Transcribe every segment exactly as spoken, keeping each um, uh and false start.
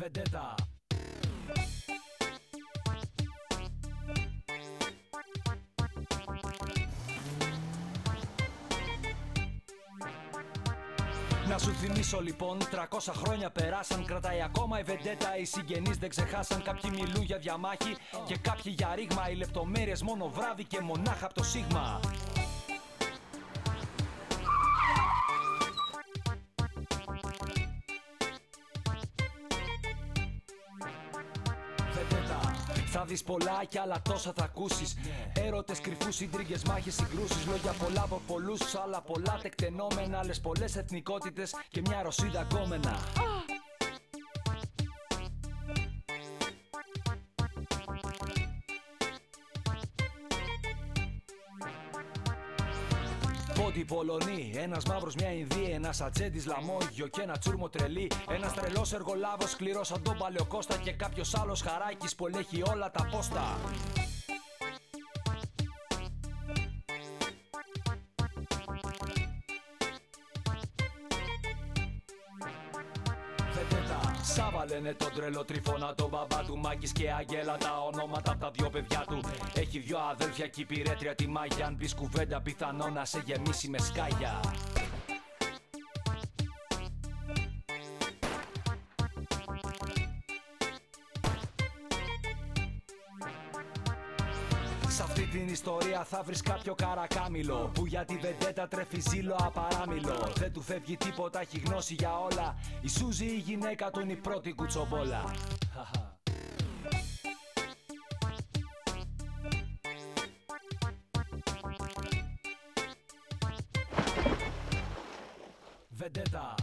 Vendetta. Να σου θυμίσω λοιπόν, τριακόσια χρόνια περάσαν. Κρατάει ακόμα η Vendetta, οι συγγενείς δεν ξεχάσαν. Κάποιοι μιλούν για διαμάχη και κάποιοι για ρήγμα. Οι λεπτομέρειες μόνο βράδυ και μονάχα από το σίγμα. Θα δεις πολλά κι άλλα τόσα θα ακούσεις. Έρωτες κρυφούς, συντρίγγες, μάχες, συγκρούσεις. Λόγια πολλά από πολλούς, άλλα πολλά τεκτενόμενα. Άλλες πολλές εθνικότητες και μια Ρωσίδα γκόμενα. Πόντι Πολωνοί, ένας μαύρος μια Ινδία, ένας ατζέντης λαμόγιο και ένα τσούρμο τρελή. Ένας τρελός εργολάβος σκληρός σαν τον Παλαιοκώστα και κάποιος άλλος χαράκης που ελέγχει όλα τα πόστα. Σάβα λένε τον τρελό Τριφώνα, τον μπαμπά του Μάκης και Αγγέλα, τα ονόματα απ' τα δυο παιδιά του. Έχει δυο αδέλφια κι υπηρέτρια τη Μάγια. Αν πεις κουβέντα πιθανό να σε γεμίσει με σκάγια. Σ' αυτή την ιστορία θα βρεις κάποιο καρακάμιλο που για τη Vendetta τρέφει ζήλο απαράμιλο. Δεν του φεύγει τίποτα, έχει γνώση για όλα. Η Σούζη η γυναίκα του είναι η πρώτη κουτσομπόλα. Vendetta.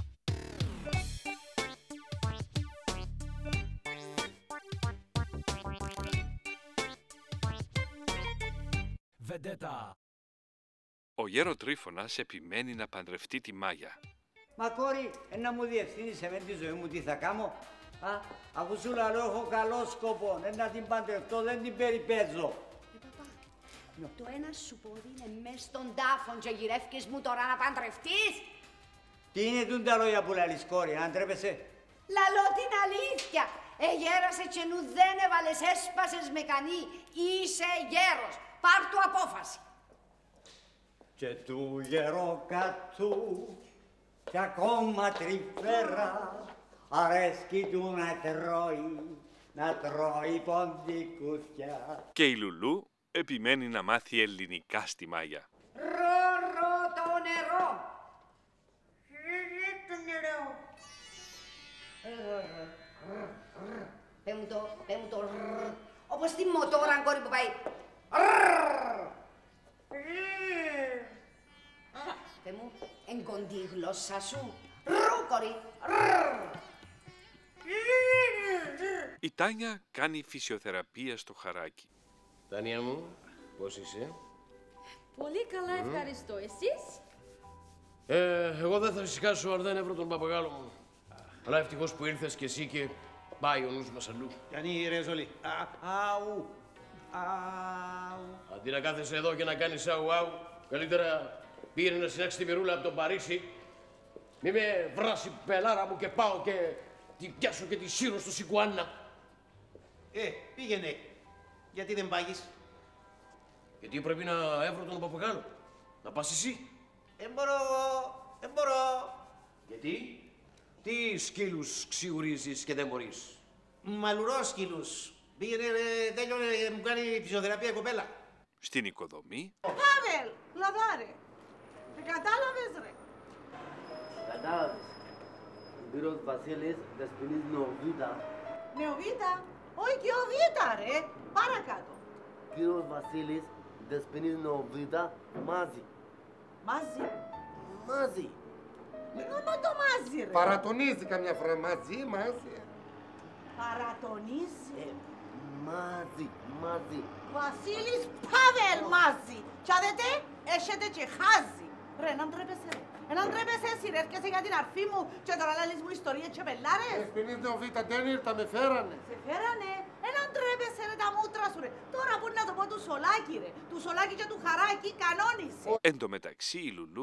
Vendetta. Ο γέρο Τρίφωνας επιμένει να παντρευτεί τη Μάγια. Μα κόρη, να μου διευθύνεις εμένα τη ζωή μου, τι θα κάνω. Α, αφού σου λέω έχω καλό σκοπό, να την παντρευτώ, δεν την περιπέζω. Ε, παπά, no. Το ένα σου πόδι είναι μες στον τάφον και γυρεύκες μου τώρα να παντρευτείς. Τι είναι τούν τα λόγια που λαλείς, κόρη, αν τρέπεσαι. Λαλώ την αλήθεια. Εγέρασε και νου δεν έβαλες, έσπασες με κανεί. Είσαι γέρος. Πάρ' του απόφαση. Και του γεροκατού κι ακόμα τρυφέρα αρέσκει του να τρώει, να τρώει ποντικούθια. Και η Λουλού επιμένει να μάθει ελληνικά στη Μάγια. Ρο, ρο, το νερό. Ρο, το νερό. Πέ μου το, πέ μου το ρ, όπως τη μοτόρα, κόρη που πάει. Πέ μου, εγκοντή η γλώσσα σου. Ρου, κόρη. Η Τάνια κάνει φυσιοθεραπεία στο χαράκι. Τάνια μου, πώς είσαι? Πολύ καλά, ευχαριστώ. Εσείς? Ε, εγώ δεν θα ησυχάσω αν δεν έβρω τον παπαγάλο μου. Αλλά ευτυχώς που ήρθες κι εσύ και πάει ο νους μας αλλού. Γιάννη, ρε Ζολή. Αου. Αου. Αντί να κάθεσαι εδώ και να κάνεις αου αου, καλύτερα πήγαινε να συνάξεις τη μυρούλα από τον Παρίσι. Μη με βράσει πελάρα μου και πάω και την πιάσω και τη σύρω στο Σικουάννα. Ε, πήγαινε. Γιατί δεν πάγεις? Γιατί πρέπει να έβρω τον παπαγάλο. Να πας εσύ. Δεν μπορώ, δεν μπορώ. Γιατί? Τι σκύλους ξιουρίζεις και δεν μπορείς? Μαλουρός σκύλους. Πήγαινε, ρε, τέλειωνε, μου κάνει φυσιοθεραπεία η κοπέλα. Στην οικοδομή. Πάβελ, λαδάρε. Δεν κατάλαβες, ρε. Κατάλαβες. Ο κύριος Βασίλης δεσποινής νεοβίτα. Νεοβίτα? Όχι και ο Βίτα, ρε. Παρακάτω. Ο κύριος Βασίλης δεσποινής νεοβίτα μαζί. Μαζί. Μαζί. Νόμα το μαζί, ρε. Παρατονίζει καμιά φορά μαζί, μαζί. Παρατονίζει. Ε, μαζί, μαζί. Βασίλης Πάβελ μαζί. Κι αδετε, έχετε και χάζει. Ρε, να ντρέπεσαι, ρε. Ε, να ντρέπεσαι εσύ, ρε, έρχεσαι για την αρφή μου και τώρα λάλης μου ιστορίες και πελάρες. Δεσποινής νεοβίτα δεν ήρθα, με φέρανε. Σε φέρανε. Ε, να ντρέπεσαι, ρε, τα μούτρα σου, ρε. Τώρα που να το πω του Σολάκη, ρε. Του Σολάκη και του Χαράκη κανόνισε. Εν τω μεταξύ η Λουλού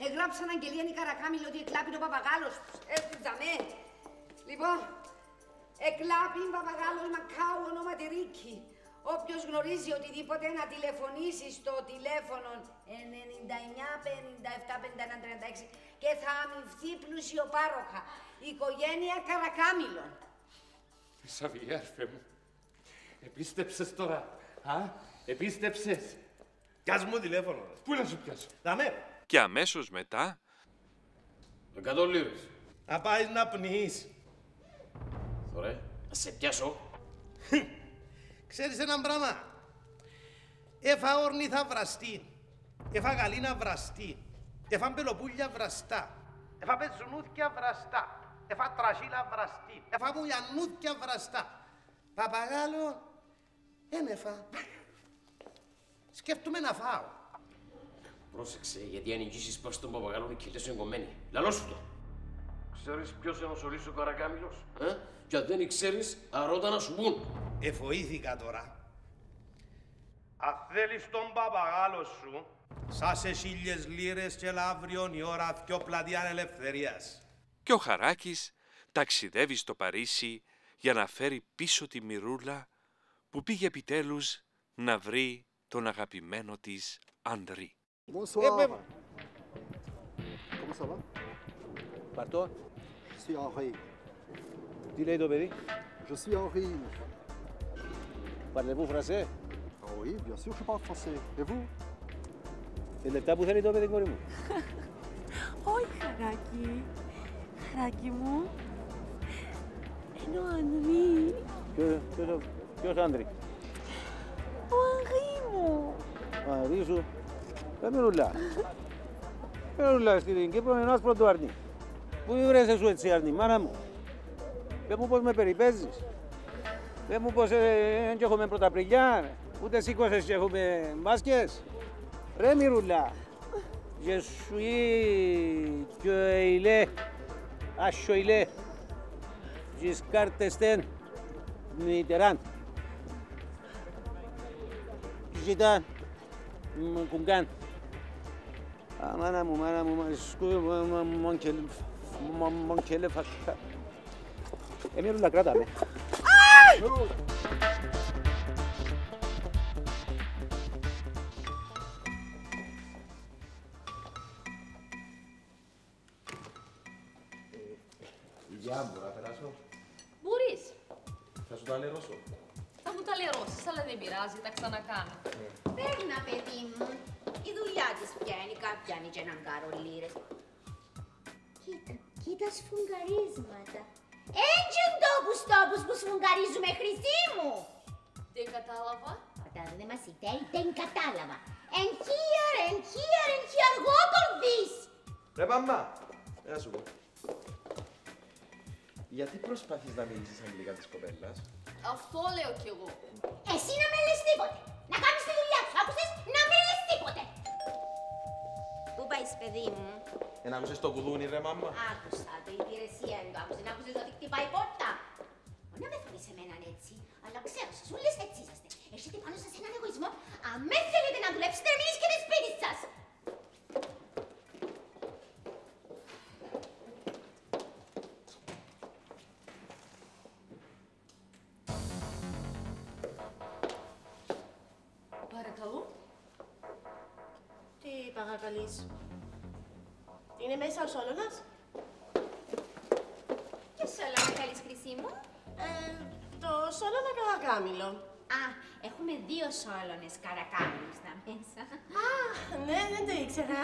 Εγράψαν αγγελία η Καρακάμιλο ότι εκλάπει το παπαγάλος τους. Έτσι, τζαμέ. Λοιπόν, Εκλάπιν Παπαγάλος Μακάου, ονόματι Ρίκη. Όποιος γνωρίζει οτιδήποτε να τηλεφωνήσει στο τηλέφωνο ενενήντα εννιά πενήντα επτά πενήντα ένα τριάντα έξι και θα αμοιφθεί πλουσιοπάροχα. Οικογένεια Καρακάμιλων. Σαβιέρφε μου, επίστεψες τώρα, α, επίστεψες. Πιάσ' μου τηλέφωνο. Πού να σου πιάσω? Δαμέ. Και αμέσως μετά... Εκατό λίρες. Να πάεις να πνιείς. Ωραία, να σε πιάσω. Ξέρεις έναν πράγμα. Έφα όρνηθα βραστή. Έφα γαλίνα βραστή. Έφα μπελοπούλια βραστά. Έφα πετσουνούθκια βραστά. Έφα τρασίλα βραστή. Έφα μουλιανούθκια βραστά. Παπαγάλο, εν έφα. Σκέφτομαι να φάω. Πρόσεξε, γιατί αν νικήσεις πας στον Παπαγάλο και λες εγκομμένη. Λαλώ σου το. Ξέρεις ποιος είναι ο Σολής ο Καρακάμιλος, ε? Και αν δεν ξέρεις, αρώτα να σου πούν. Εφοήθηκα τώρα. Αν θέλεις τον Παπαγάλο σου, σας χίλιες λίρες και αύριον η ώρα δυο πλατεία ελευθερίας. Και ο Χαράκης ταξιδεύει στο Παρίσι για να φέρει πίσω τη Μυρούλα που πήγε επιτέλους να βρει τον αγαπημένο της Αντρή. Bonsoir. Comment ça va? Pardon? Je suis Henri. Τι λέει το παιδί? Je suis Henri. Parlez-vous français? Ah oui, bien sûr, je parle français. Et vous? Τι λεπτά που θέλει το παιδί, κόρη μου? Όχι, Χαράκη. Χαράκη μου. Είναι ο Ανδρή. Ποιος Άντρη? Ο Ανδρή μου. Ο Ανδρή σου? Δεν Μυρούλα. Μυρούλα, στην Κύπρο είναι ένα άσπρο του αρνί. Πού βρέσαι σου έτσι αρνί, μάνα μου? Πες μου πώς με περιπέζεις. Πες μου πως δεν έχουμε πρωταπριλιά, ούτε σήκωσες και έχουμε μπάσκες. Ρε Μυρούλα, je suis Joëlle, Joëlle, Giscard d'Estaing, Mitterrand. Ζητά, κουγκάν. Α, μάνα μου, μάνα μου, μόνκελε φακά. Ε, Μυρούλα, κράτα με. Γεια, μπορώ να περάσω? Μπορείς. Θα σου τα λερώσω. Θα μου τα λερώσεις, αλλά δεν πειράζει, τα ξανακάνω. Παίρνα, παιδί μου. Η δουλειά της πιάνει, κάποιάνει και έναν κάρο λίρες. Κοίτα, κοίτα σφουγγαρίσματα. Έντζεν τόπους τόπους που σφουγγαρίζουμε, χρυσή μου. Δεν κατάλαβα. Όταν δεν μας ητέλει, δεν κατάλαβα. Εν here, εν here, εν here, γόκολδης. Ρε μαμά, να σου πω. Γιατί προσπαθείς να μιλήσεις αγγλικά της κοπέλας? Αυτό λέω κι εγώ. Εσύ να με λες τίποτε. Να κάνεις τη δουλειά σου, άκουσες? Να με λες τίποτε. Πού πάεις, παιδί μου? Ε, να άκουσες το κουδούνι, ρε μαμά. Άκουσα το, η υπηρεσία είναι το άκουσες. Να άκουσες ότι χτυπάει πόρτα. Να με θωρείς εμέναν έτσι, αλλά ξέρω σας, ούλες έτσι είσαστε. Έχετε πάνω σας έναν εγωισμό. Αν με θέλετε να δουλέψετε, να μην είσκετε σπίτι σας. Παρακαλώ. Τι παρακαλείς? Είναι μέσα ο Σόλωνας? Ποιο Σόλωνα θέλεις, χρυσή μου? Ε, το Σόλωνα Καρακάμιλο. Α, έχουμε δύο Σόλωνες Καρακάμιλους στα μέσα. Α, ναι, δεν το ήξερα.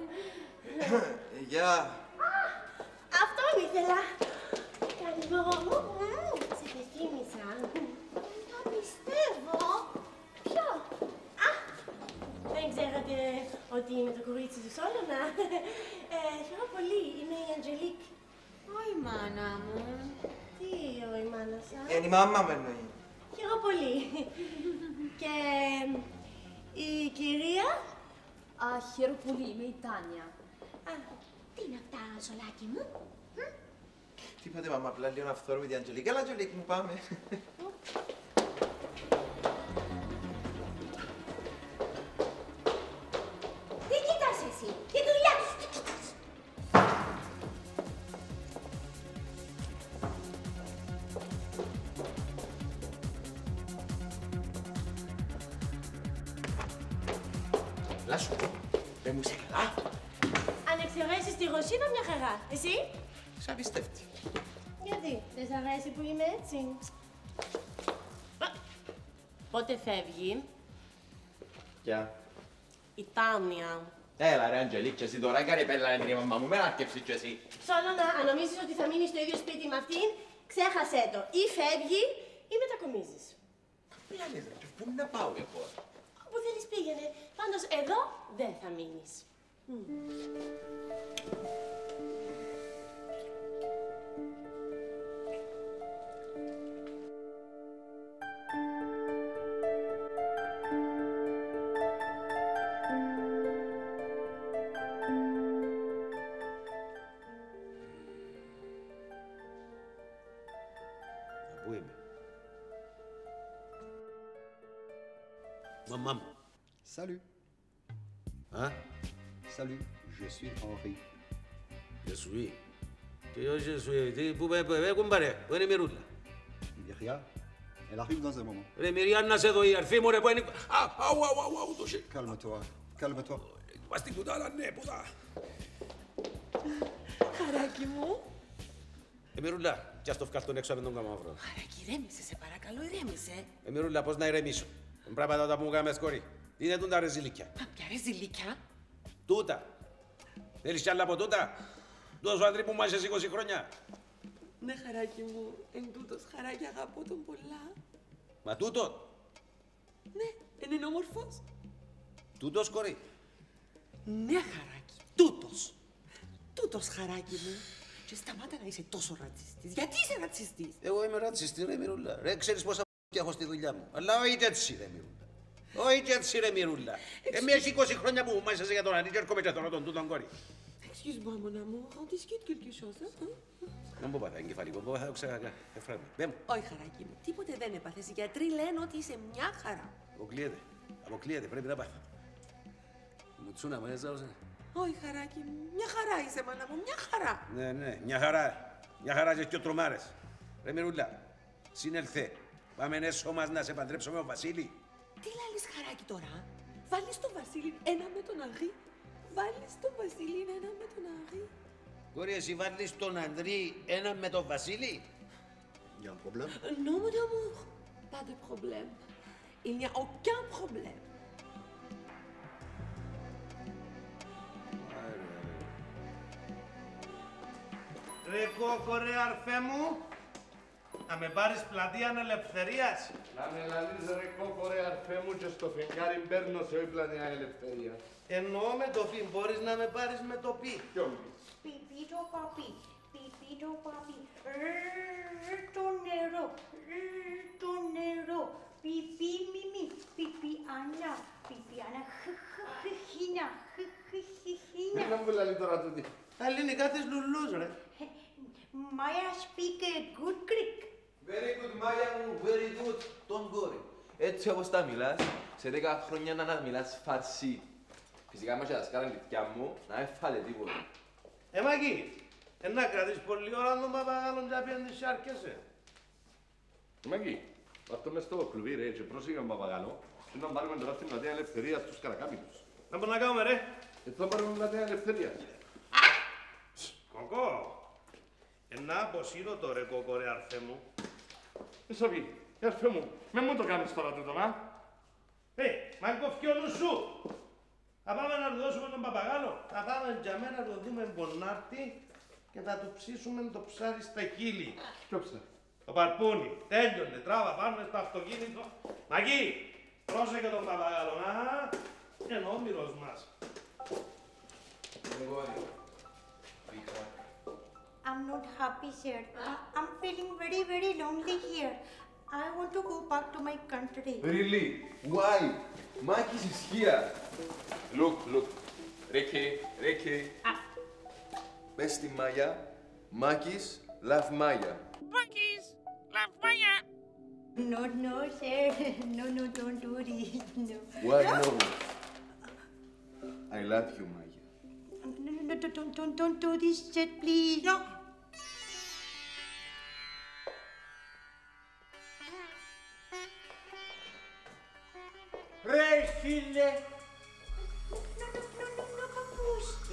Γεια. Αυτόν ήθελα. Καλημέρα μου. Σε πεθύμησα. Το πιστεύω. Ποιο? Α, δεν ξέρατε ότι είμαι το κορίτσι του Σόλωνα. Ε, χαίρομαι πολύ. Είμαι η Αντζελίκ. Όχι, μάνα μου. Τι, η μάνα σας? Είναι η μάμα μου εννοεί. Χαίρομαι πολύ. Και η κυρία? Α, χαίρομαι πολύ, είμαι η Τάνια. Α, τι είναι αυτά, Σολάκι μου? Τίποτε μαμά, απλά λίγο να φθόρουμε την Αντζελίκ. Έλα Αντζελίκ μου, πάμε. Τι κοιτάς εσύ, τη δουλειά σου, τι κοιτάς? Λά σου πω, δεν μου είσαι καλά. Αν εξαιρέσεις τη Ρωσίνα, μια χαρά. Εσύ? Σ' απιστεύτη. Γιατί, δεν σ' αρέσει που είμαι έτσι? Πότε φεύγει? Ποια? Η Τάνια. Έλα ρε Αντζελίκ, και εσύ τώρα έκανε πέλα με την μαμά μου, με άρκεψη κι εσύ. Σόλωνα, αν νομίζεις ότι θα μείνεις στο ίδιο σπίτι με αυτήν, ξέχασέ το. Ή φεύγει ή μετακομίζεις. Πού λες ρε, πού να πάω εγώ? Όπου θέλεις πήγαινε. Πάντως εδώ δεν θα μείνεις. Πού είμαι? Μαμά μου. Salut. Hein? Salut, je suis Henri. Je suis. Τι je suis. Τι, πού με κουμπάρε, πού είναι η Μυρούλα? Myria, elle arrive dans un moment. Ρε Μυρία, να σε δω, η αρφή μου ρε, πού είναι... Αου, αου, αου, αου, το σι. Calme-toi, calme-toi. Πας στην κουτάλα, ναι, πούτα. Χαράκι μου. Ε, Μυρούλα, κι ας το βγάλω τον έξω από τον καμαύρο. Χαράκι, ηρέμησε, σε παρακαλώ, ηρέμησε. Ε, Μυρούλα, πώς να ηρεμήσω? Είναι πράγματα τα που μου κάνεις κορί. Τι είναι τούτα ρε ζηλίκια? Ποια ρε ζηλίκια? Τούτα. Θέλεις κι άλλα από τούτα? Τούτος ο άντρη που μάζεις είκοσι χρόνια. Ναι, χαράκι μου, εν τούτος χαράκι, αγαπώ τον πολλά. Μα τούτο. Ναι, είναι όμορφος. Τούτος κορί. Ναι, χαράκι, τούτος. Τούτος χαράκι μου. Και σταμάτα να είσαι τόσο ρατσιστής. Γιατί είσαι ρατσιστής? Εγώ είμαι ρατσιστή ρε Μυρούλα. Ρε, ξέρεις πόσα p***ια έχω στη δουλειά μου. Αλλά όχι και έτσι ρε Μυρούλα. Όχι και έτσι ρε Μυρούλα. Εμείς είκοσι χρόνια που μου μάζεσαι για τον Ανή και έρχομαι και τώρα τον τούτον κορί. Excuse-moi, mon amour, on discute quelque chose, hein? Να μου πάθα εγκεφαλικό, μου πάθα ξέχακα. Εφράγμα. Δέ μου. Όχι, χαράκι μου, τίποτε δεν έπαθες. Οι γιατροί λένε ότι είσαι μια χαρά. Αποκλείεται. Αποκλείεται, πρέπει να πάθω. Μου τσούνα μου έζαωσε. Όχι, χαράκι μου, μια χαρά είσαι, μάνα μου, μια χαρά. Ναι, ναι, μια χαρά. Μια χαρά και δυο τρομάρες. Ρε Μυρούλα, συνελθέ. Πάμε έσω μας να σε παντρέψω με τον Βασίλη. Τι λάλης χαράκι τώρα, βάλεις τον Βασίλη ένα με τον Αγρή. Βάλεις τον Βασίλη ένα με τον Αγρή. Κόρη, εσύ βάλεις τον Ανδρή ένα με τον Βασίλη. Il y a un problème? Non, mon amour, pas de problème. Il n'y a aucun problème. Ρε κόκορε αρφέ μου, να με πάρεις πλατεία ελευθερίας. Να με λαλείς ρε κόκορε αρφέ μου και στο φεγγάρι παίρνω σε όλη πλατεία ελευθερίας. Εννοώ με το πι, μπορείς να με πάρεις με το πι. Ποιο πι? Πιπί το παπί, πιπί το παπί, ρρρρ το νερό, ρρρρ το νερό, πιπί μιμί, πιπί Άννα, πιπί Άννα, χιχίνα, χιχίνα. Να μου λαλεί τώρα τούτη. Τα ελληνικά της λουλούς ρε. Maya speak a good Greek. Very good, Maya μου, very good. Don't worry. Έτσι όπως τα μιλάς, σε δέκα χρόνια να μιλάς φαρσί. Φυσικά μας δασκάλα λιτιά μου, να έφαλε τίποτα. Ε, Μάκη, ε, να κρατήσεις πολλή ώρα τον παπαγάλον και απέναντι σε άρκεσαι. Μάγκη, αυτό μες στο κλουβί ρε, και πρόσεχε τον παπαγάλο, και να πάρουμε τώρα στην πλατεία ελευθερίας στους καρακάπιτους. Να μπορούμε να κάνουμε ρε. Έτσι θα πάρουμε την πλατεία ελευθερίας. Κοκό, ε, να αποσύρω το ρε κόκο ρε αρφέ μου. Ισοβή, αρφέ μου, με μου το κάνεις τώρα τούτο, να. Ε, μα κοφκεί ο νους σου. Θα πάμε να του δώσουμε τον παπαγάλο. Θα πάμε για μένα να το δούμε μπονάρτι και θα του ψήσουμε το ψάρι στα χείλη. Ποιο ψάρι? Το παρπούνι. Τέλειωνε, τράβα πάνω στο αυτοκίνητο. Μαγί, πρόσεχε τον παπαγάλο, να. Είναι ο όμηρος μας. I'm not happy here. I'm feeling very, very lonely here. I want to go back to my country. Really? Why? Makis is here. Look, look. Ricky, Ricky. Ah. Πες στη Μάγια, Makis love Maya. Monkeys, love Maya. No, no, sir. No, no, don't do this. No. Why no? I love you, Maya. No, no, no, don't, don't, don't do this, sir, please. No. Ρε φίλε,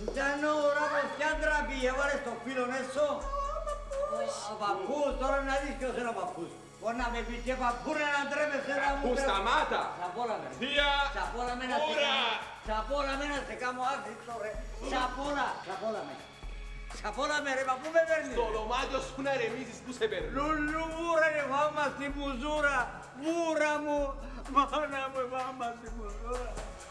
Ήταν ώρα πως κι άντραπη, έβαλες το φίλο έσω. Ο παππούς, τώρα να δεις ποιος είναι ο παππούς. Μπορεί να με πει και παππού ρε να ντρέπεσαι να μου... Πού σταμάτα! Σαπόλα με. Θεία! Σαπόλα με να σε κάνω. Σαπόλα με να σε κάνω άχρηστο ρε. Σαπόλα. Σαπόλα με. Σαπόλα με ρε, μα πού με παίρνεις. Στο δωμάτιο σου να ρεμίζεις, πού σε παίρνει. Λουλού βούρα ρε, βάμα στη μουζούρα. Βούρα μου. Μάνα μου, βάμα στη μουζούρα.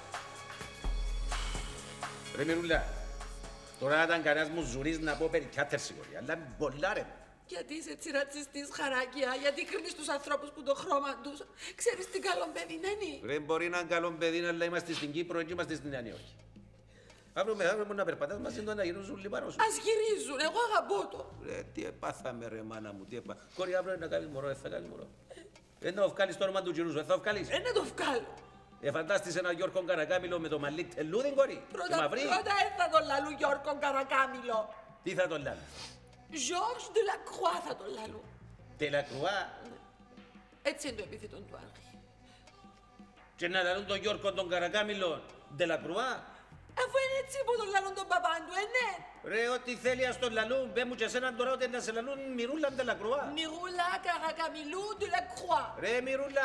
Ρε Μυρούλα, τώρα ήταν κανένας μουζουρής να πω περικιάτερ σιγουρή, αλλά πολλά ρε. Γιατί είσαι έτσι ρατσιστής, Χαράκια, γιατί κρίνεις τους ανθρώπους που το χρώμα τους. Ξέρεις τι καλό παιδί είναι. Ρε μπορεί να είναι καλό παιδί, αλλά είμαστε στην Κύπρο και είμαστε στην Νέα Νιόρκη. Αύριο μεθαύριο μπορεί να περπατάς μαζί του να γυρίζουν λιπάνω σου. Ας γυρίζουν, εγώ αγαπώ το. Ρε τι επάθαμε ρε μάνα μου, τι επάθαμε. Κόρη αύριο να κάνεις μωρό, δεν θα κάνεις μωρό. Δεν θα βγάλεις το όνομα του κυρίου σου, δεν θα βγάλεις. Δεν να το βγάλω. Εφαντάστησε ένα Γιώργο Καρακάμιλο με το μαλλί τελούδιν κόρη. Πρώτα, πρώτα θα τον λαλού Γιώργο Καρακάμιλο. Τι θα τον λάλου. Georges de la Croix θα τον λαλού. De la Croix. Έτσι είναι το επίθετο του Άρχη. Και να λαλούν τον Γιώργο τον Καρακάμιλο De la Croix. Αφού είναι έτσι που τον λαλούν τον παπάν του, ε, ναι. Ρε, ό,τι θέλει ας τον λαλούν. Πέ μου και εσέναν τώρα ότι να σε λαλούν Μυρούλα De la Croix. Μυρούλα Καρακαμιλού De la Croix. Ρε, Μυρούλα.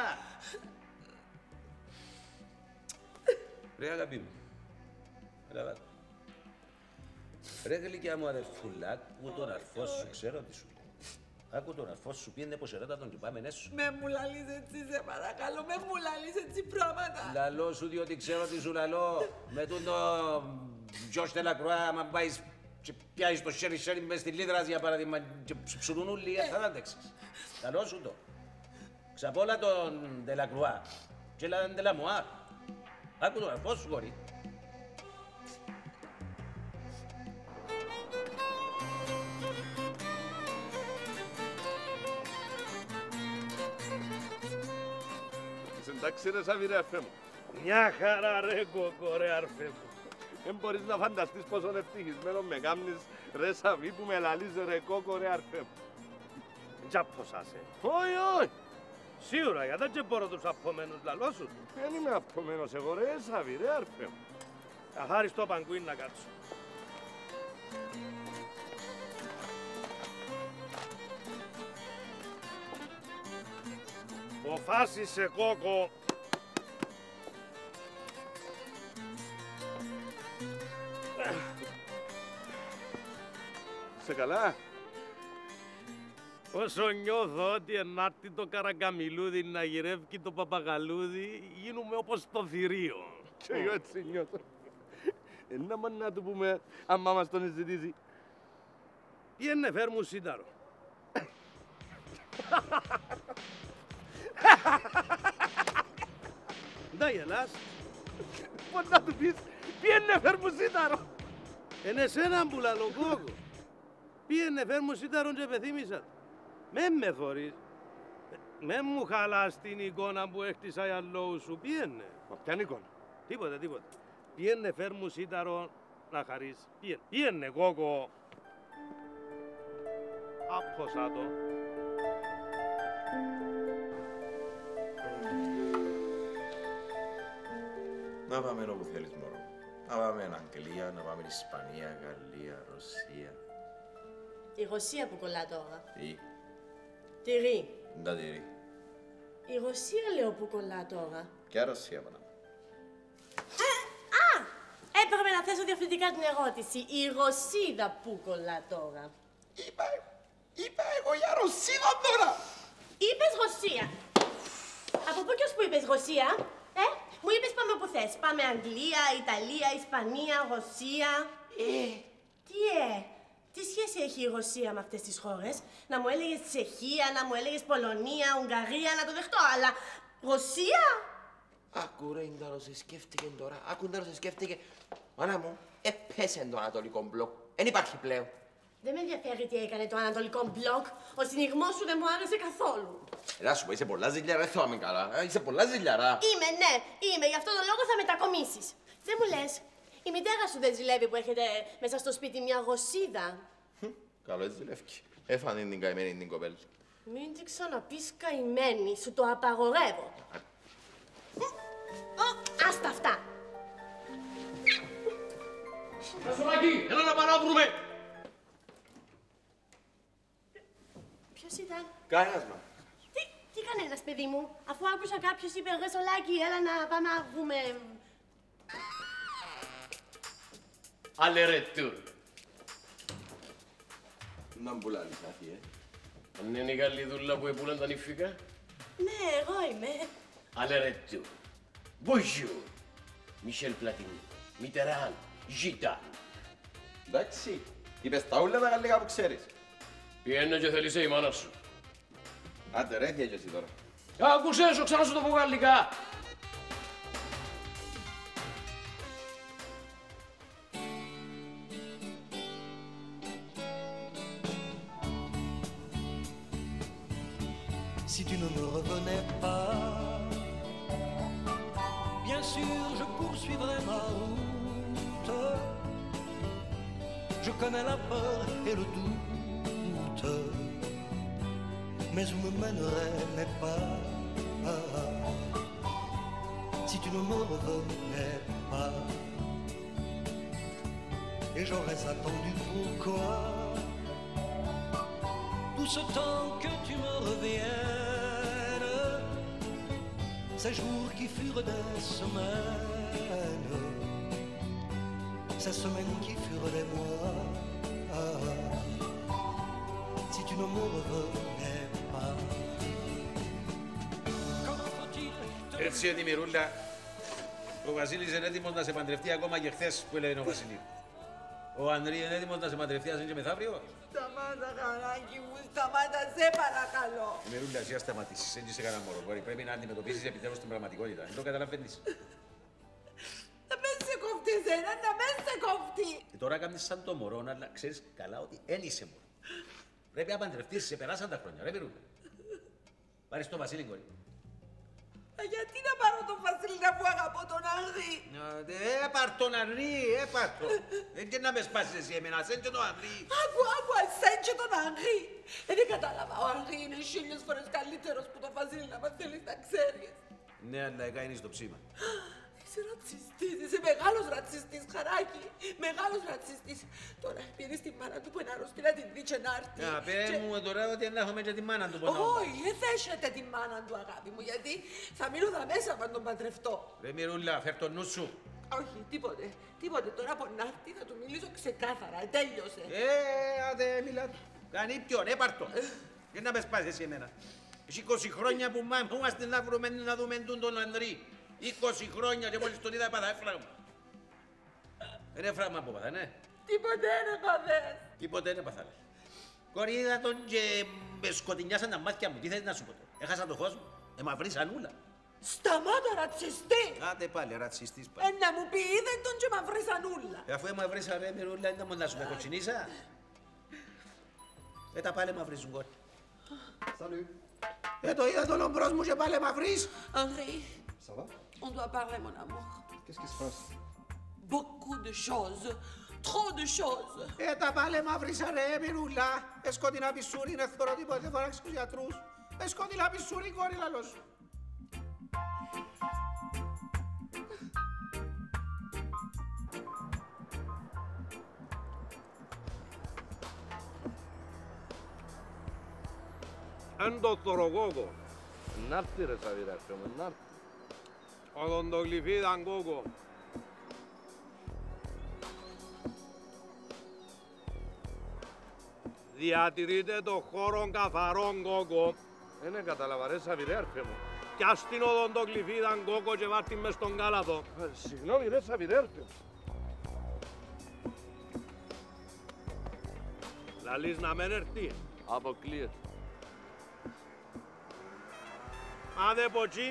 Ρε αγάπη μου, έλα ρε γλυκιά μου αδερφούλα, άκου τον αρφό σου, ξέρω τι σου λέει. Άκου τον αρφό σου, πήγαινε πως ερέτα τον και πάμε έσου. Με μου λαλείς έτσι, σε παρακαλώ, με μου λαλείς έτσι πράγματα. Λαλώ σου διότι ξέρω τι σου λαλώ. Με τον Georges de la Croix, άμα πάεις και πιάσεις το χέρι χέρι μες στη Λίδρας για παράδειγμα και ψουρούν όλοι, θα τα αντέξεις. Λαλώ σου το. Ξαπόλα τον de la Croix και λαλάν de la Moire. Άκου τον αρφό σου, κορί. Είσαι εντάξει ρε Σαββί ρε αρφέ μου. Μια χαρά ρε κοκό ρε αρφέ μου. Δεν μπορείς να φανταστείς πόσο ευτυχισμένο με κάμνεις ρε Σαββί που με λαλείς ρε κόκο ρε αρφέ μου. Τζάπωσα σε. Όχι, όχι. Σίγουρα, γιατί δεν μπορώ τους απόμενους λαλό σου. Δεν είμαι απόμενος εγώ ρε Σαββί ρε αρφέ μου. Αχάριστο παγκούιν να κάτσω. Αποφάσισε κόκο. Σε καλά. Όσο νιώθω ότι ενάρτη το καραγκαμιλούδι να γυρεύει το παπαγαλούδι, γίνουμε όπως το θηρίο. Και εγώ έτσι νιώθω. Ένα μόνο να του πούμε, άμα μας τον ζητήσει. Πιένε φέρ μου σύνταρο. Να γελάς. Πώς να του πεις, πιένε φέρ μου σύνταρο. Είναι εσένα που λαλώ κόκο. Πιένε φέρ μου σύνταρο και πεθύμισα. Με με θωρείς. Με μου χαλάς την εικόνα που έκτισα για λόγου σου. Πιένε. Μα ποιαν εικόνα. Τίποτα, τίποτα. Πιένε φέρ μου σύνταρο να χαρείς. Πιένε, πιένε κόκο. Άπχωσα το. Να πάμε όπου θέλεις μωρό. Να πάμε Αγγλία, να πάμε Ισπανία, Γαλλία, Ρωσία. Η Ρωσία που κολλά τώρα. Τι. Τυρί. Ντα τυρί. Η Ρωσία λέω που κολλά τώρα. Ποια Ρωσία μάνα. Α! Έπρεπε να θέσω διαφορετικά την ερώτηση. Η Ρωσίδα που κολλά τώρα. Είπα, είπα εγώ για Ρωσίδα τώρα. Είπες Ρωσία. Από πού και ως που είπες Ρωσία, ε? Μου είπες πάμε όπου θες. Πάμε Αγγλία, Ιταλία, Ισπανία, Ρωσία. Ε, τι ε, τι σχέση έχει η Ρωσία με αυτές τις χώρες. Να μου έλεγες Τσεχία, να μου έλεγες Πολωνία, Ουγγαρία, να το δεχτώ, αλλά Ρωσία. Άκου ρε, Ιντάρο, σε σκέφτηκε τώρα. Άκου, Ιντάρο, σε σκέφτηκε. Μάνα μου, έπεσε το Ανατολικό μπλοκ. Δεν υπάρχει πλέον. Δεν με ενδιαφέρει τι έκανε το Ανατολικό μπλοκ. Ο συνηγμός σου δεν μου άρεσε καθόλου. Ελά σου πω, είσαι πολλά ζηλιάρα, δεν θυμάμαι καλά. Είσαι πολλά ζηλιάρα. Είμαι, ναι, είμαι. Γι' αυτό τον λόγο θα μετακομίσεις. Δεν μου λες, η μητέρα σου δεν ζηλεύει που έχετε μέσα στο σπίτι μια Ρωσίδα. Καλό έτσι ζηλεύει. Έφανε την καημένη την κοπέλα. Μην την ξαναπείς καημένη, σου το απαγορεύω. Άστα αυτά. Κασουλάκι να βρούμε. Ποιος ήταν? Κανένας, μα. Τι, τι κανένας, παιδί μου, αφού άκουσα κάποιος είπε «Ρε Σολάκη, έλα να πάμε να βγούμε». Αλερετούρ. Να μπουλάλεις, άθη, ε. Αν είναι η καλή δουλειά που έπουλαν τα νηφικά. Ναι, εγώ είμαι. Αλερετούρ. Bonjour. Μισελ Πλατινί. Μιτεράν. Ζητάν. Εντάξει, είπες τα ούλα τα γαλλικά που ξέρεις. Πιένε και θέλησε η μάνα σου. Άντε ρε, θες και εσύ τώρα. Άκουσες, ξανά σου το πω γαλλικά. Si tu ne me reconnais pas, bien sûr je poursuivrai ma route. Je connais la peur et le doute, mais où me mènerait mes pas? Si tu ne me reconnais pas, et j'aurais attendu pourquoi tout ce temps que tu me reviennes, ces jours qui furent des semaines, ces semaines qui furent des mois. Si tu ne me revenais pas. Έτσι έτοιμη Ρούλα, ο Βασίλης είναι έτοιμος να σε παντρευτεί ακόμα και χθες που έλεγε ο Βασιλείου. Ο Ανδρή είναι έτοιμος να σε παντρευτεί ας είναι και μεθαύριο. Σταμάτα, χαράκι μου, σταμάτα, σε παρακαλώ. Η Μερούλα, εσύ ας σταματήσεις, δεν είσαι κανένα μωρό. Πρέπει να αντιμετωπίσεις επιτέλους την πραγματικότητα. Δεν το καταλαβαίνεις. Να με σε κοφτεί εσένα, να με σε κοφτεί. Και τώρα κάνεις σαν το μωρό, αλλά ξέρεις καλά ότι δεν είσαι μωρό. Πρέπει να παντρευτείς, σε περάσαν τα χρόνια, ρε Μερούλα. Πάρεις τον Βασίλη, κόρη. Γιατί να πάρω τον Βασίλη αφού αγαπώ τον Ανδρή. Έπαρ τον Ανδρή, έπαρ τον. Δεν και να με σπάσεις εσύ εμένα, σέν και τον Ανδρή. Άκου, άκου, σέν και τον Ανδρή. Ε, δεν κατάλαβα, ο Ανδρή είναι χίλιες φορές καλύτερος που τον Βασίλη να μας θέλεις να ξέρεις. Ναι, αλλά έκανε στο ψήμα. Είσαι ρατσιστής, είσαι μεγάλος ρατσιστής, χαράκι. Μεγάλος ρατσιστής. Τώρα πήρες τη μάνα του που είναι αρρωστή να την δει και να έρθει. Α, πες μου τώρα ότι δεν έχουμε και τη μάνα του που να όχι, δεν θέσετε τη μάνα του, αγάπη μου, γιατί θα μείνω δα μέσα από τον παντρευτώ. Ρε Μυρούλα, φέρ' το νου σου. Όχι, τίποτε. Τίποτε. Τώρα από να έρθει θα του μιλήσω ξεκάθαρα. Τέλειωσε. Ε, άντε, μιλά του. Κάνει ποιον, έπαρ' το. Για να με σπάσεις εσύ εμένα. Έχει είκοσι χρόνια που είμαστε να βρούμε να δούμε τον Ανδρή. είκοσι χρόνια και μόλις τον είδα έπαθα έφραγμα. Είναι έφραγμα που έπαθα, ναι. Τίποτε δεν έπαθες. Τίποτε δεν έπαθα. Κόρη, είδα τον και με σκοτεινιάσαν τα μάτια μου. Τι θέλεις να σου πω τώρα. Έχασα τον κόσμο. Ε, μαυρίσαν ούλα. Σταμάτα, ρατσιστή. Άντε πάλι, ρατσιστής πάλι. Ε, να μου πει, είδε τον και μαυρίσαν ούλα. Ε, αφού μαυρίσαν ρε Μυρούλα, είναι μόνο να σου με κοτσινίσα. Ε, τα πάλι μαυρίζουν, κόρη. Salut. Ε, το είδα τον ομπρός μου και πάλι μαυρείς. Henri. Ça va? On doit parler, mon amour. Qu'est-ce qui se passe? Beaucoup de choses. Trop de choses. Ε, τα πάλι μαύρισα ρε Μυρούλα. Ε, σκοτεινά πισούρι, είναι θωρώ τίποτε, δεν φωνάξεις τους γιατρούς. Ε, σκοτεινά πισούρι, κόρη λαλό σου. Εν το θωροκόκο. Να έρθει ρε Σαββιδάρφε μου, να έρθει. Οδοντογλυφίδαν κόκο. Διατηρείτε το χώρο καθαρόν κόκο. Είναι κατάλαβα ρε Σαββιδάρφε μου. Πιάσ' την οδοντογλυφίδαν κόκο και βάρ' την μες στον κάλαθο. Συγγνώμη ρε Σαββιδάρφε μου. Λαλείς να μεν έρθει. Αποκλείεται. Άντε ποτσί.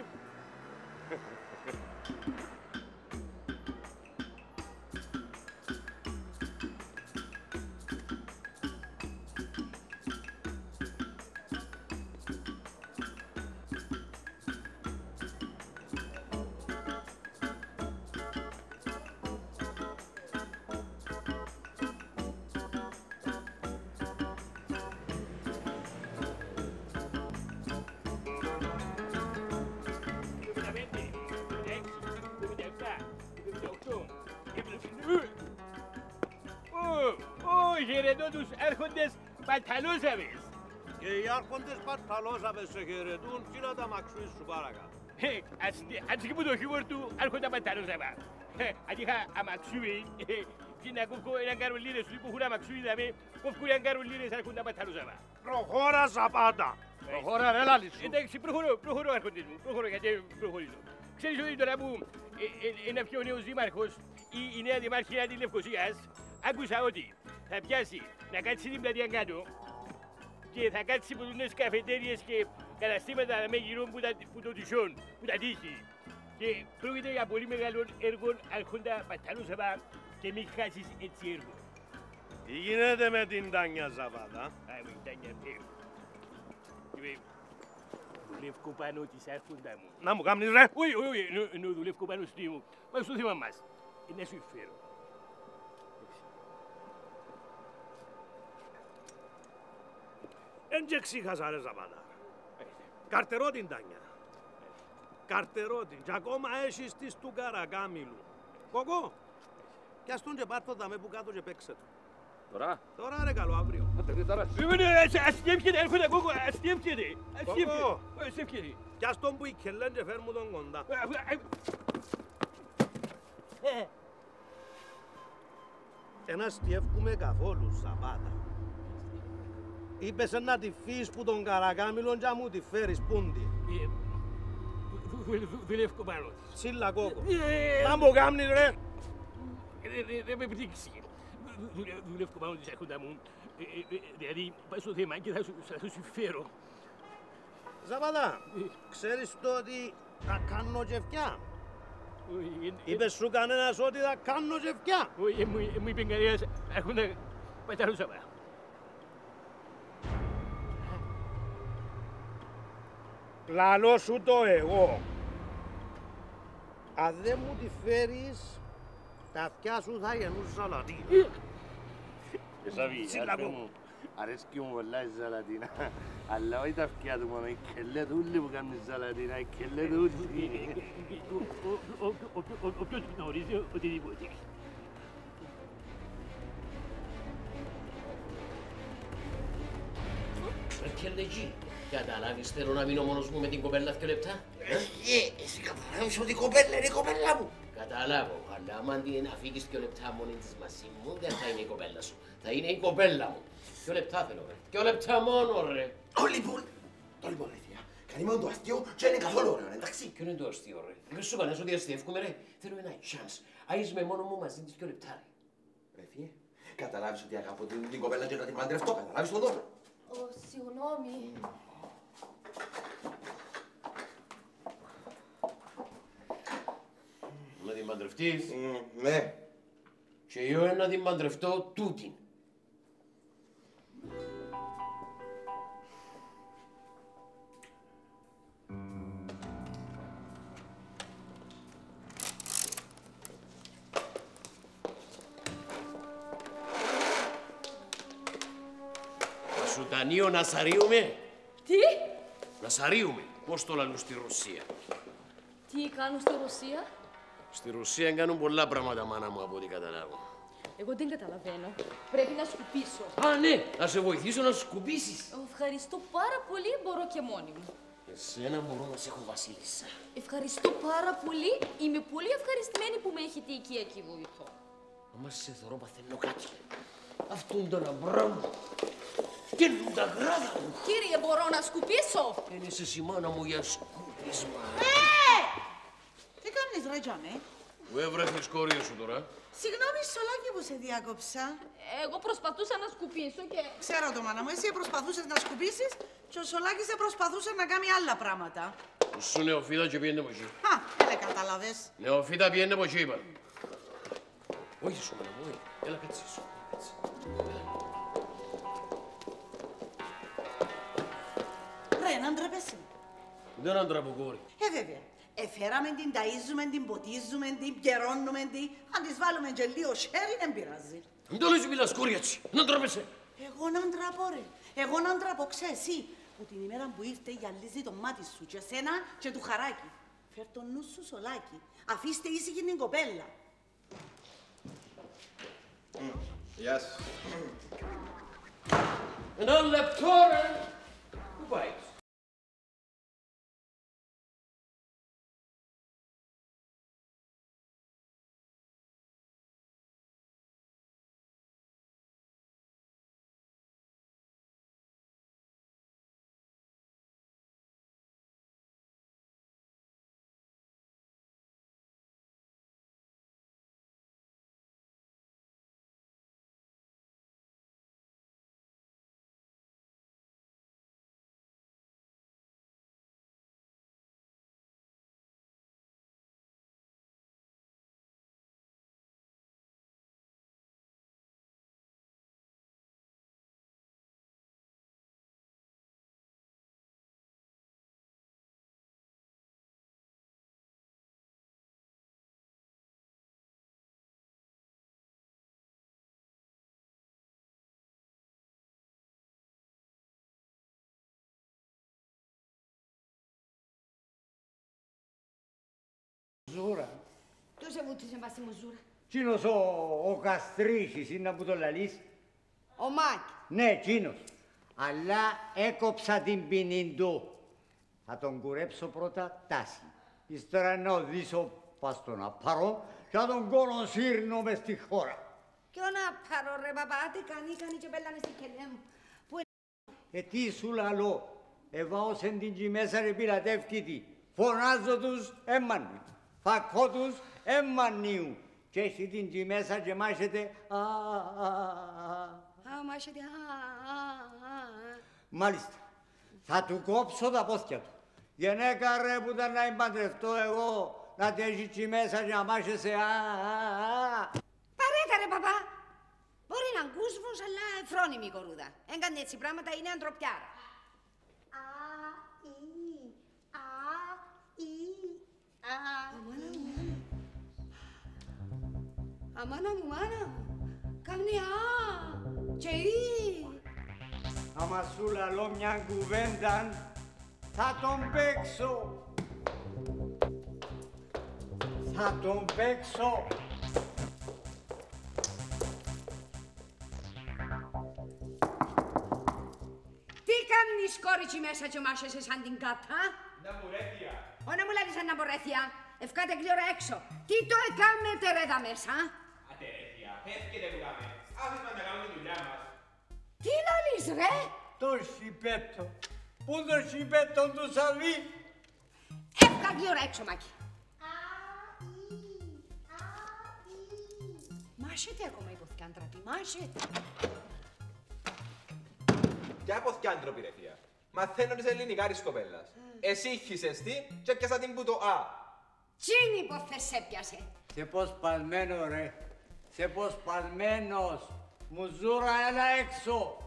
χαιρετώ τους άρχοντες Παταλόσαβες. Και οι άρχοντες Παταλόσαβες σε χαιρετούν, τι να τα μαξουείς σου παρακάτω. Αντί που το χιούμορ του άρχοντα Παταλόσαβα. Αν είχα αμαξούει, και να κόφω έναν καρολίνες του που έχουν αμαξούει, δηλαδή κόφω έναν καρολίνες άρχοντα Παταλόσαβα. Προχώρα Ζαπάτα. Προχώρα ρε λάλη σου. Εντάξει, προχωρώ, προχωρώ άρχοντες μου, προχωρώ γιατί προχωρήσω. Ξέρεις ότι τώρα που είναι πιο νέος δήμαρχος ή η νέα δημάρχηνα της Λευκωσίας, άκουσα ότι θα πιάσει να κάτσει την πλατεία κάτω και θα κάτσει από τις καφετέριες και καταστήματα με γύρω που, που το τυσιόν, που τα τύχει. Και πρόκειται για πολύ μεγάλων έργων άρχοντα Παταλόσαβα και μην χάσεις έτσι έργο. Τι γίνεται με την Τάνια Ζαπάτα? Α, με την Τάνια, ε. Δουλεύω πάνω της άρχοντα μου. Να μου κάνεις ρε! Όχι, όχι, όχι, δουλεύω πάνω στη μου. Πάμε στο θέμα μας. Να σου φέρω. Εν και ξύχασα ρε Ζαπάτα. Καρτερώ την Τάνια. Καρτερώ την. Και ακόμα έχεις της του Καρακάμιλου. Κοκό. Κι ας τον και πάρ' το δαμέ που κάτω και παίξε του. Τώρα. Τώρα ρε καλό αύριο. Ας διεύκεται, έρχονται κόκο, ας διεύκεται. Κόκο. Ας διεύκεται. Κι ας τον που ικελέν και φέρ μου τον κοντά. Εν αστιεύκουμε καθόλου Ζαπάτα. Είπες να τη φύγεις που τον Καρακάμιλον και μου τη φέρεις πούντι. Δουλεύω πάνω της. Σύλλα κόκο. Να μου κάμνεις ρε. Δεν με πτύξει. Δουλεύω πάνω της άρχοντα μου. Δηλαδή πάει στο θέμα και θα σου φέρω. Ζαπάτα, ξέρεις το ότι θα κάνω γευκιά. Είπες σου κανένας ότι θα κάνω γευκιά. Όχι, μου είπε κανένας άρχοντα Παταλόσαβα. Λαλώ σου το εγώ. Αν δεν μου τη φέρεις, τα αυτιά σου θα γεννούν ζαλατίνα. Εσάβη, άρφε μου, αρέσκει μου πολλά η ζαλατίνα. Αλλά όχι τα αυτιά του μόνο, η κελέ του ούλοι που κάνουν ζαλατίνα, η κελέ του ούλοι. Όποιος γνωρίζει οτιδήποτε. Έρχεται εκεί. Καταλάβεις, θέλω να μείνω μόνος μου με την κοπέλα δύο λεπτά. Ε, εσύ καταλάβεις ότι η κοπέλα είναι η κοπέλα μου. Καταλάβω, αλλά άμα την αφήγεις δύο λεπτά μόνη της μαζί μου, δεν θα είναι η κοπέλα σου. Θα είναι η κοπέλα μου. Δύο λεπτά θέλω, ρε. Δύο λεπτά μόνο, ρε. Το λοιπόν, το λοιπόν, ρε θεία. Κάνει μόνο το αστείο και είναι καθόλου ωραίο, εντάξει. Ποιο είναι το αστείο, ρε. Δεν σου κανένας ότι αστείευκουμε, ρε. Θέλω ένα chance. Άις με μόνο μου μαζί της δύο λεπτά, ρε. Ρε θεία, καταλάβεις ότι αγαπώ την, την κοπέλα και να την παντρευτώ, καταλάβεις το τώρα. Ω, συγγνώμη. Να την παντρευτείς. Mm, ναι. Και εγώ να την παντρευτώ τούτην. Να σου τανείο να σαρίουμε. Τι? Να σαρίουμε. Πώς το λαλούν στη Ρωσία. Τι κάνουν στη Ρωσία? Στη Ρωσία κάνουν πολλά πράγματα, μάνα μου, από ό,τι καταλάβω. Εγώ δεν καταλαβαίνω. Πρέπει να σκουπίσω. Α, ναι! Να σε βοηθήσω να σκουπίσεις. Ευχαριστώ πάρα πολύ, μπορώ και μόνη μου. Εσένα μπορώ να σε έχω βασίλισσα. Ευχαριστώ πάρα πολύ. Είμαι πολύ ευχαριστημένη που με έχετε εκεί εκεί βοηθώ. Άμα σε θωρώ παθαίνω κάτι. Αυτόν τον αμπρά μου. Καίνουν τα γράδα μου. Κύριε, μπορώ να σκουπίσω. Δεν είσαι εσύ μάνα μου για σκούπισμα. Ε! Τι κάνεις ρε Τζάμε? Πού έβρεθες κόρη σου τώρα? Συγγνώμη Σολάκη που σε διάκοψα. Εγώ προσπαθούσα να σκουπίσω και... Ξέρω το μάνα μου, εσύ προσπαθούσες να σκουπίσεις και ο Σολάκης προσπαθούσε να κάνει άλλα πράγματα. Σου νεοφύτα και πιένε από εκεί. Α, δεν κατάλαβες. Νεοφύτα πιένε από εκεί είπα. Όχι σου μάνα μου, όχι. Έλα κάτσε σου. Ρε, να ντρέπεσαι. Δεν αντραπώ κόρη. Ε, βέβαια. Εφέραμε την, ταΐζουμε την, ποτίζουμε την, πιερώνουμε την. Αν της βάλουμε και λίγο χέρι, δεν πειράζει. Μην το λες μιλάς κόρη έτσι. Να ντρέπεσαι. Εγώ να ντραπώ, ρε. Εγώ να ντραπώ, ξέρεις εσύ. Που την ημέρα που ήρθε γυαλίζει το μάτι σου και σένα και του χαράκι. Φέρ' το νου σου Σολάκι. Αφήστε ήσυχη την κοπέλα. Γεια σου. Ένα λεπτό, ρε. Πού πάει? Ζούρα. Ποιος σε βούτησε μας στη μουζούρα? Τσίνος ο, ο Καστρίχης είναι που το λαλείς. Ο Μάκη. Ναι, τσίνος. Αλλά έκοψα την ποινή του. Θα τον κουρέψω πρώτα τάση. Ύστερα να οδύσω πας στον απαρό και θα τον κολοσύρνω μες στη χώρα. Ποιον απαρό ρε παπά, τι κάνει, κάνει και πέλανε στη κελιά μου. Πού Ε, τι σου λαλώ. Εβάωσεν την κι μέσα ρε πειρατεύκητη. Φωνάζω τους, έμμανοι. Φακώ τους, έμμανιου. Και έχει την κι μέσα και μάχεται. Α, α, α. Α, μάχεται. Α, α, α. Μάλιστα. Θα του κόψω τα πόθια του. Γενέκα ρε που ήταν να εμπαντρευτώ εγώ, να τη έχει κι μέσα και να μάχεσαι. Α, α, α. Παρέτα ρε παπά. Μπορεί να είναι κούσβος, αλλά εφρόνιμη η κορούδα. Έγκανε έτσι πράγματα, είναι ανθρωπιάρα. Α, ι, α, ι, α. Αμάνα μου, μάνα. Αμάνα μου, μάνα. Κάμνει α και ι. Άμα σου λαλώ μια κουβέντα, θα τον παίξω. Θα τον παίξω. Τι κάνεις κόριτσι μέσα και μάσεσαι σαν την κάτα? Να μπουρέθια. Ω να μου λάβεις ένα μπουρέθια. Ευκάτε γλύωρα έξω. Τι το εκάμετε ρε δα μέσα? Ατερέθια, φεύγετε που κάμε. Άφησμα να κάνουμε τη δουλειά μας. Τι λαλείς ρε? Το σιπέτο. Πού το σιπέτο του Σαββί? Εύκα γλύωρα έξω Μάκη. Μάσετε ακόμα η ποθηκάντραπη, μάσετε. Ποια ποθηκάντροπη ρε θεία. Μαθαίνω της ελληνικά της κοπέλας. Εσύ είχησες τι και έπιασα την που το α. Τσίνη ποθες σε πιάσε. Σε πως παλμένο ρε. Σε πως παλμένος. Μουζούρα έλα έξω.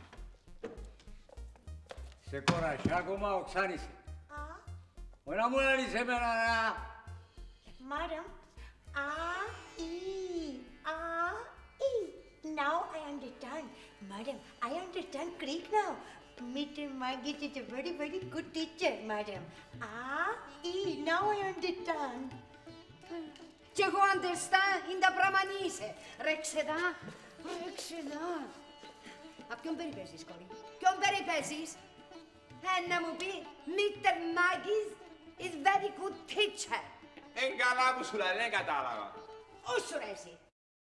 Σε κορασιά ακόμα οξάνησε. Ω να μου λαλείς εμένα να... Madam, α, ι, α, ι. Now I understand. Madam, I understand Greek now. Mister Magis is a very, very good teacher, madam. Α, ι. Now I understand. Κι εγώ understand, είναι τα πραμανίσαι. Ρέξε τα, ρέξε τα. Α, ποιον περιπέζεις, κόρη, ποιον περιπέζεις? Ε, να μου πει, Mister Magis is very good teacher. Εν καλά που σου λέει, δεν κατάλαβα. Ούσου ρε εσύ.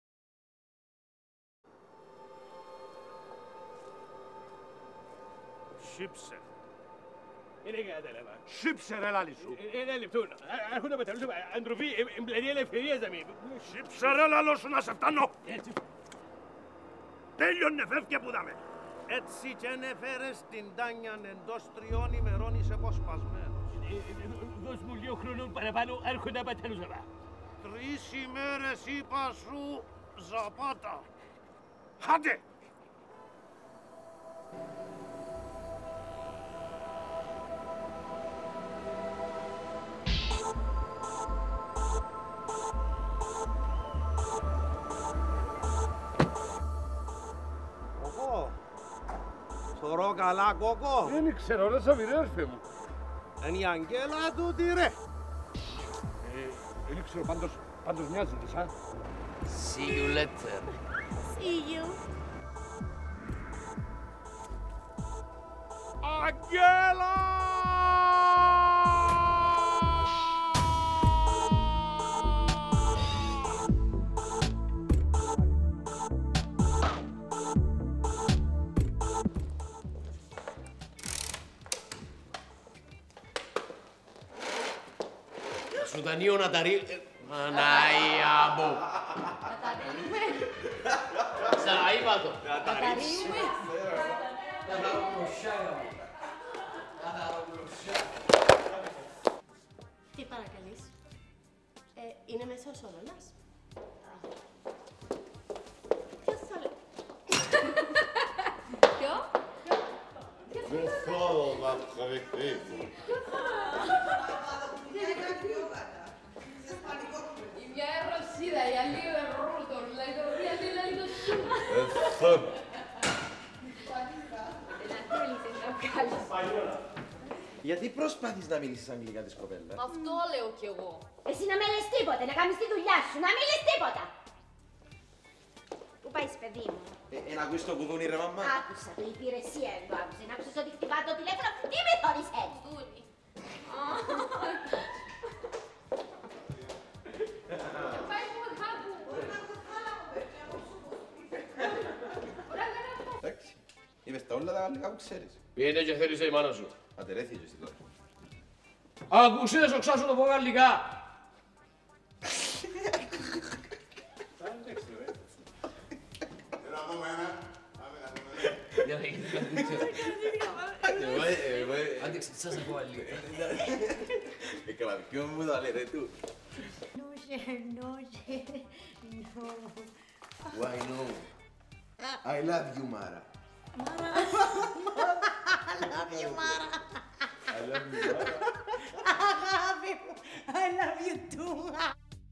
Σύψε. Είναι κατάλαβα. Σύψε ρε λάλη σου. Ένα λεπτό. Άρχοντα με τα λούσα, αντροφή, εμπλαδί ελευθερίας να μην. Σύψε ρε λάλο σου να σε φτάνω. Τέλειωνε φεύγε που δάμε. Έτσι και νεφέρες την Τάνιαν εντός τριών ημερών είσαι αποσπασμένος. Δώσ' μου λίγο χρόνο παραπάνω, άρχοντα με τα λούσα. Τρεις ημέρες είπα σου Ζαπάτα. Χάντε! Κοκό, θωρώ καλά κοκό. Δεν ξέρω, ρε Σαββί, έρθε μου. Εν η Αγγέλα τούτη ρε. Δεν ξέρω, πάντως, πάντως μοιάζει της, α. See you later. See you. Αγγέλα! Σουδανίο να τα ρί... Αναϊάμπο. Να τα ρίνουμε. Ξαναείπα το. Να τα ρίνουμε. Τι παρακαλείς. Ε, είναι μέσα ο Σόλωνας. Ποιος θα λέει. Ποιο? Δεν θέλω να ευχαριστήσω. Η μια Ρωσίδα, η άλλη Ρούτορ, η άλλη λέει το σου. Ευχαριστώ. Γιατί προσπαθείς να μιλήσεις αγγλικά της κοπέλας? Αυτό λέω κι εγώ. Εσύ να με λες τίποτε, να κάνεις τη δουλειά σου, να μην λες τίποτα. Πού πάεις, παιδί μου? Ε, ε, να ακούεις το κουδούνι ρε μαμά. Άκουσα το, η υπηρεσία δεν το άκουσε. Να άκουσες ότι χτυπά το τηλέφωνο. Τι με θωρείς έτσι? Δούνι. Πάει μου κάπου. Εντάξει. Είπες τα όλα τα γαλλικά που ξέρεις. Πήγαινε και θέλησε η μάνα σου. Ατερέθηκες εσύ τώρα. Ακουσίες οξά σου το πω γαλλικά. Άντεξε, σας ακούω γαλλικά. Έκανα ποιο μου το λέτε του. Νόζε, νόζε, νο. Why no? I love you, Mara. I love you, Mara. I love you, Mara.